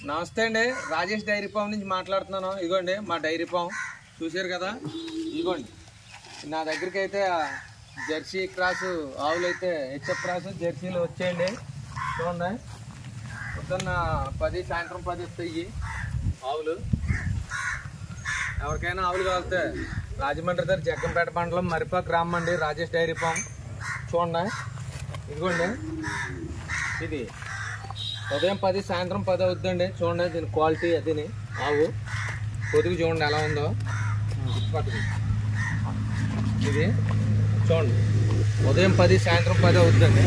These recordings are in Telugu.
నమస్తే అండి, రాజేష్ డైరీ ఫామ్ నుంచి మాట్లాడుతున్నాను. ఇదిగోండి మా డైరీ ఫామ్ చూసారు కదా. ఇదిగోండి నా దగ్గరికి అయితే జెర్సీ క్రాసు ఆవులు అయితే హెచ్ఎఫ్ క్రాసు జెర్సీలు వచ్చేయండి. చూడండి, పొద్దున్న 10 సాయంత్రం 10 వస్తాయి ఆవులు. ఎవరికైనా ఆవులు కావాలితే రాజమండ్రి దగ్గర జగ్గంపేట మండలం మరిపాక గ్రామం అండి, రాజేష్ డైరీ ఫామ్. చూడండి, ఇదిగోండి ఇది ఉదయం 10 సాయంత్రం 10 అవుతుందండి. చూడండి దీని క్వాలిటీ అదిని ఆవు పొదుగు చూడండి ఎలా ఉందో. ఇది చూడండి ఉదయం 10 సాయంత్రం 10 అవుతుందండి.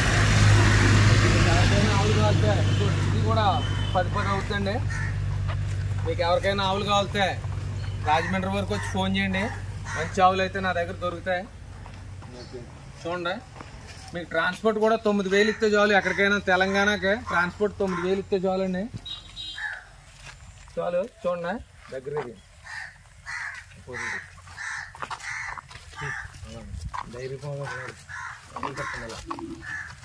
ఆవులు కావాలితే ఇది కూడా 10 అవుతుందండి. మీకు ఎవరికైనా ఆవులు కావాలితే రాజమండ్రి వరకు వచ్చి ఫోన్ చేయండి. మంచి ఆవులు అయితే నా దగ్గర దొరుకుతాయి. చూడండి, మీకు ట్రాన్స్పోర్ట్ కూడా 9,000 ఇస్తే చాలు. ఎక్కడికైనా తెలంగాణకి ట్రాన్స్పోర్ట్ 9,000 ఇస్తే చాలండి. చాలు. చూడండి దగ్గర డైరీ ఫామ్